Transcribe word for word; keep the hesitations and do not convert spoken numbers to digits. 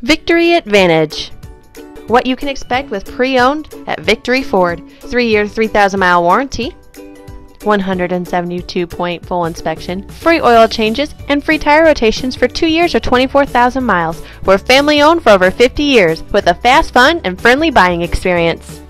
Victory Advantage. What you can expect with pre-owned at Victory Ford. three year, three thousand mile warranty, one hundred seventy-two point full inspection, free oil changes, and free tire rotations for two years or twenty-four thousand miles. We're family owned for over fifty years with a fast, fun, and friendly buying experience.